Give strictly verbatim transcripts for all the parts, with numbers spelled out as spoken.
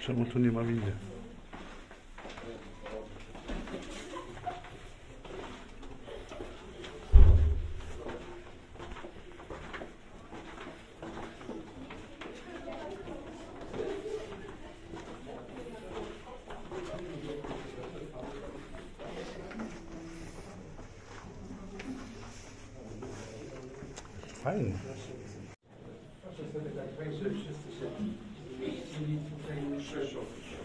Czemu tu nie ma windy? Fajnie. Proszę sobie tak wejść, żeby wszyscy się mieścili tutaj szerzej.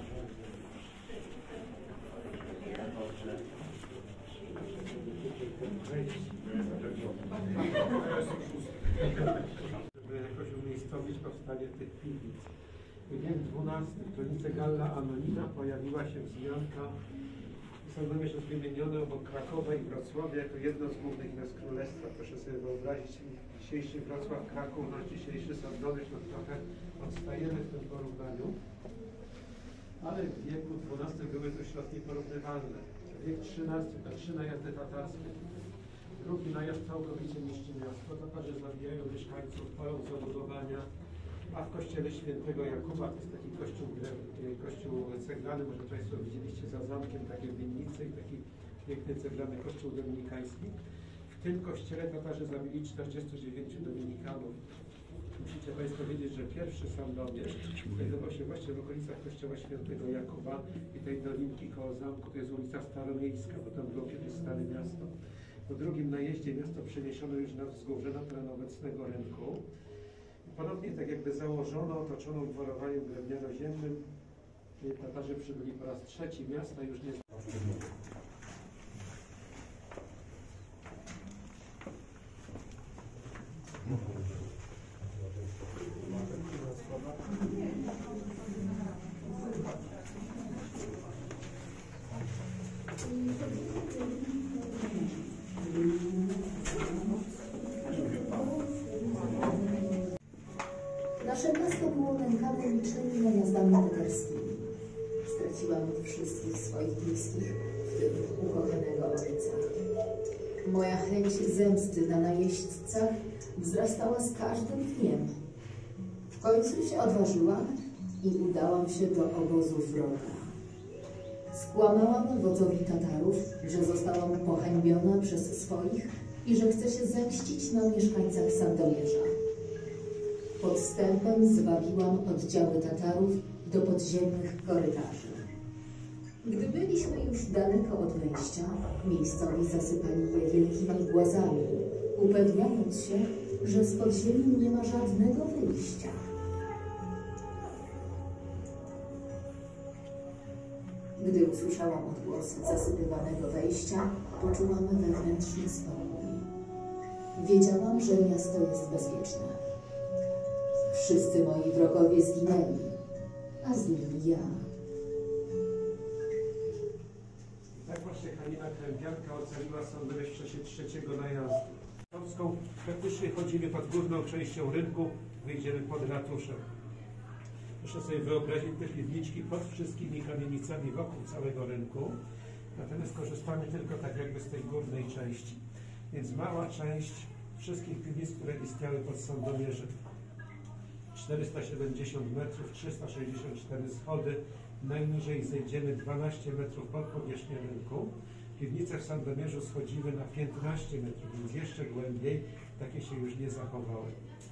Żeby jakoś umiejscowić powstanie tych piwnic. Wiek dwunasty w klinice Galla Anonina pojawiła się wzmianka. Sandomierz jest wymieniony obok Krakowa i Wrocławia jako jedno z głównych miast królestwa. Proszę sobie wyobrazić, dzisiejszy Wrocław, Kraków, no dzisiejszy Sandomierz, no trochę odstajemy w tym porównaniu. Ale w wieku dwunastym były to środki porównywalne. Wiek trzynasty to trzy najazdy tatarskie. Drugi najazd całkowicie niszczy miasto. Tatarzy zabijają mieszkańców, palą zabudowania. A w kościele świętego Jakuba, to jest taki kościół, kościół ceglany, może Państwo widzieliście za zamkiem takie winnice i taki piękny ceglany kościół dominikański. W tym kościele Tatarzy zabili czterdziestu dziewięciu dominikanów. Musicie Państwo wiedzieć, że pierwszy Sandomierz znajdował się właśnie w okolicach kościoła świętego Jakuba i tej dolinki koło zamku, to jest ulica Staromiejska, bo tam było kiedyś Stare Miasto. Po drugim najeździe miasto przeniesiono już na wzgórze, na teren obecnego rynku. Ponownie tak jakby założono, otoczono udworowaniem drewniano-ziemnym. Tatarzy przybyli po raz trzeci, miasta już nie... Nasze miasto było nękane licznymi najazdami tatarskimi. Straciłam od wszystkich swoich bliskich, w tym ukochanego ojca. Moja chęć zemsty na najeźdźcach wzrastała z każdym dniem. W końcu się odważyłam i udałam się do obozu wroga. Skłamałam wodzowi Tatarów, że zostałam pohańbiona przez swoich i że chcę się zemścić na mieszkańcach Sandomierza. Podstępem zwabiłam oddziały Tatarów do podziemnych korytarzy. Gdy byliśmy już daleko od wejścia, miejscowi zasypali je wielkimi głazami, upewniając się, że z podziemi nie ma żadnego wyjścia. Gdy usłyszałam odgłosy zasypywanego wejścia, poczułam wewnętrzny spokój. Wiedziałam, że miasto jest bezpieczne. Wszyscy moi wrogowie zginęli, a z nimi ja. Tak właśnie Halina Krępianka ocaliła Sandomierz w czasie trzeciego najazdu. Polską praktycznie chodzimy pod górną częścią rynku, wyjdziemy pod ratuszem. Proszę sobie wyobrazić te piwniczki pod wszystkimi kamienicami wokół całego rynku, natomiast korzystamy tylko tak jakby z tej górnej części. Więc mała część wszystkich piwnic, które istniały pod Sandomierzem. czterysta siedemdziesiąt metrów, trzysta sześćdziesiąt cztery schody, najniżej zejdziemy dwanaście metrów pod powierzchnię rynku. Piwnice w Sandomierzu schodziły na piętnaście metrów, więc jeszcze głębiej, takie się już nie zachowały.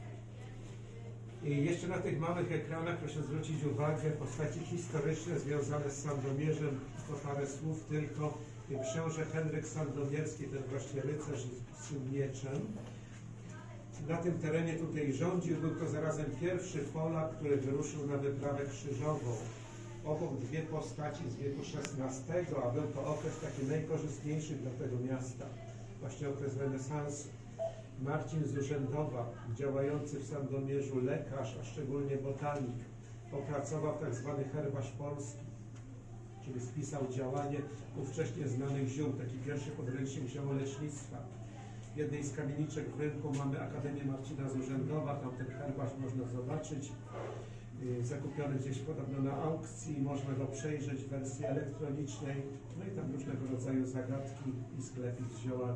I jeszcze na tych małych ekranach proszę zwrócić uwagę postaci historyczne związane z Sandomierzem, to parę słów tylko. Książę Henryk Sandomierski, ten właśnie rycerz z mieczem. Na tym terenie tutaj rządził, był to zarazem pierwszy Polak, który wyruszył na wyprawę krzyżową. Obok dwie postaci z wieku szesnastego, a był to okres taki najkorzystniejszy dla tego miasta, właśnie okres renesansu. Marcin z Urzędowa, działający w Sandomierzu lekarz, a szczególnie botanik, opracował tak zwany herbarz polski, czyli spisał działanie ówcześnie znanych ziół, taki pierwszy podręcznik ziołolecznictwa. W jednej z kamieniczek w rynku mamy Akademię Marcina z Urzędowa, tam ten herbarz można zobaczyć, zakupiony gdzieś podobno na aukcji, można go przejrzeć w wersji elektronicznej, no i tam różnego rodzaju zagadki i sklepik z ziołami.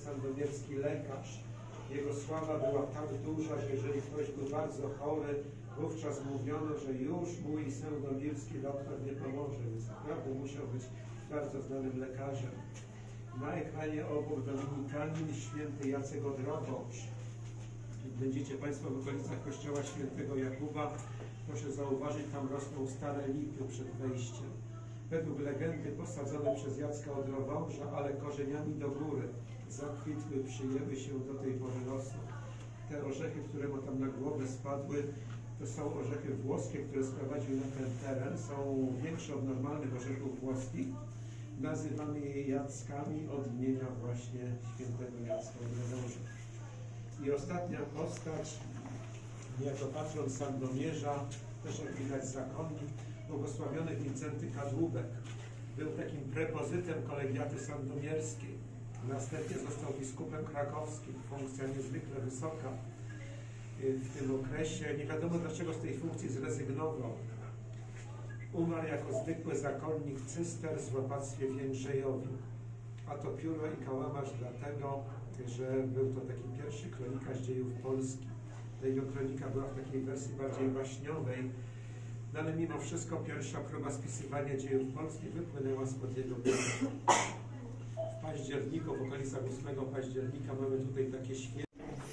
Sandomierski lekarz, jego sława była tak duża, że jeżeli ktoś był bardzo chory, Wówczas mówiono, że już mój sędomirski doktor nie pomoże, więc naprawdę musiał być bardzo znanym lekarzem. Na ekranie obok dominikanin święty Jacek Odrowąż. Będziecie Państwo w okolicach kościoła świętego Jakuba, proszę zauważyć, tam rosną stare lipy przed wejściem. Według legendy posadzone przez Jacka Odrowąża, ale korzeniami do góry. Zakwitły, przyjęły się, do tej pory rosną. Te orzechy, które mu tam na głowę spadły, to są orzechy włoskie, które sprowadził na ten teren. Są większe od normalnych orzechów włoskich. Nazywamy je Jackami od imienia właśnie świętego Jacka Odrowąża. I ostatnia postać, jako patron Sandomierza, też jak widać zakonnik, błogosławiony Wincenty Kadłubek. Był takim prepozytem kolegiaty sandomierskiej. Następnie został biskupem krakowskim, funkcja niezwykle wysoka. W tym okresie nie wiadomo dlaczego z tej funkcji zrezygnował. Umarł jako zwykły zakonnik cyster w opactwie w Jędrzejowie. A to pióro i kałamarz dlatego, że był to taki pierwszy kronikarz dziejów Polski. Ta jego kronika była w takiej wersji bardziej baśniowej, no ale mimo wszystko pierwsza próba spisywania dziejów Polski wypłynęła spod jego pióra. W październiku, w okolicach ósmego października mamy tutaj takie święto.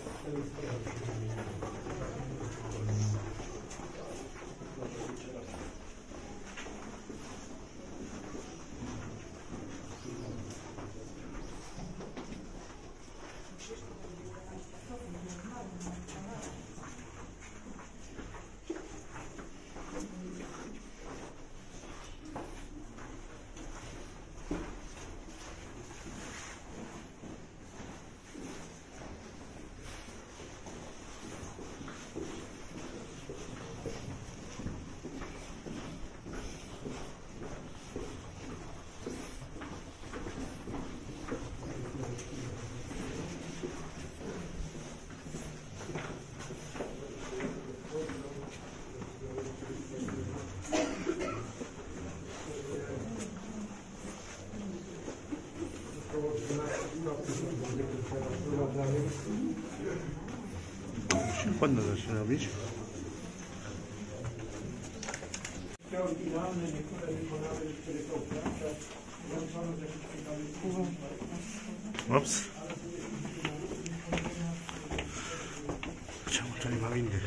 Chłodno zaczyna robić. Te oryginalne, niektóre wykonane, które są w pracach, łączono z jakichś ciekawych. Ops. Czemu to nie ma windy?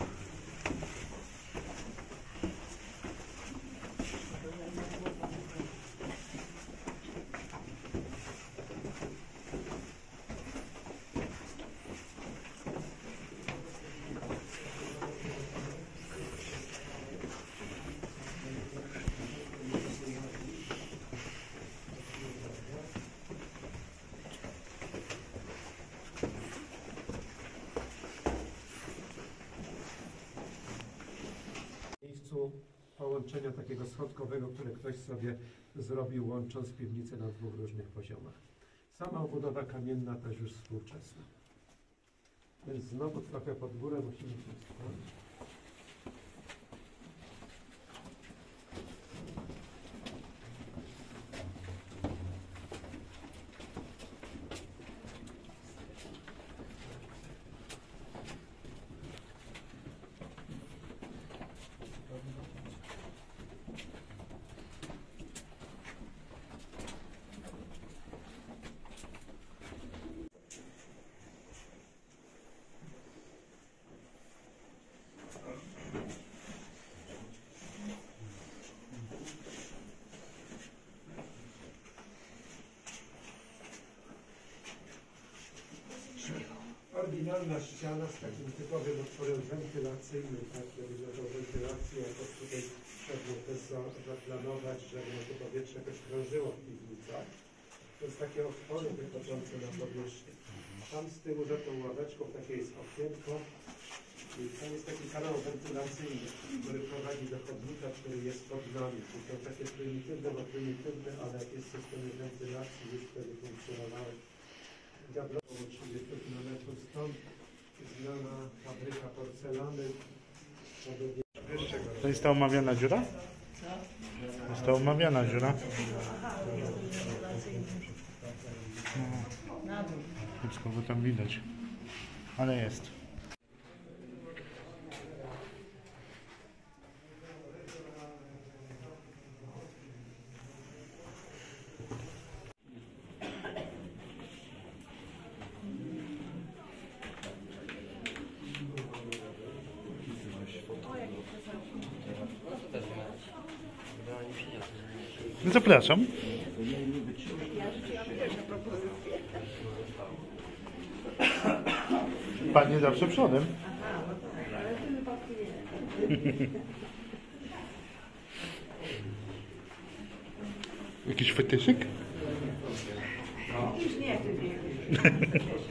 Połączenia takiego schodkowego, które ktoś sobie zrobił, łącząc piwnicę na dwóch różnych poziomach. Sama obudowa kamienna też już współczesna. Więc znowu trochę pod górę musimy się wstrzymać. Oryginalna ściana z takim typowym otworem wentylacyjnym, tak, żeby tą wentylację jakoś tutaj pewnie też zaplanować, żeby to powietrze jakoś krążyło w piwnicach. To jest takie otwory wychodzące na powierzchnię. Tam z tyłu za tą ławeczką takie jest okienko i tam jest taki kanał wentylacyjny, który prowadzi do chodnika, który jest pod nami. Czyli to takie prymitywne, bo prymitywne, ale jakieś systemy wentylacji już wtedy funkcjonowały. Około trzydzieści kilometrów stąd znana fabryka porcelany. To jest ta omawiana dziura? To jest ta omawiana dziura? No. Wszystko by tam widać. Ale jest. No zapraszam. Pani zawsze przodem. Jakiś fetyszyk? Już nie, ty nie.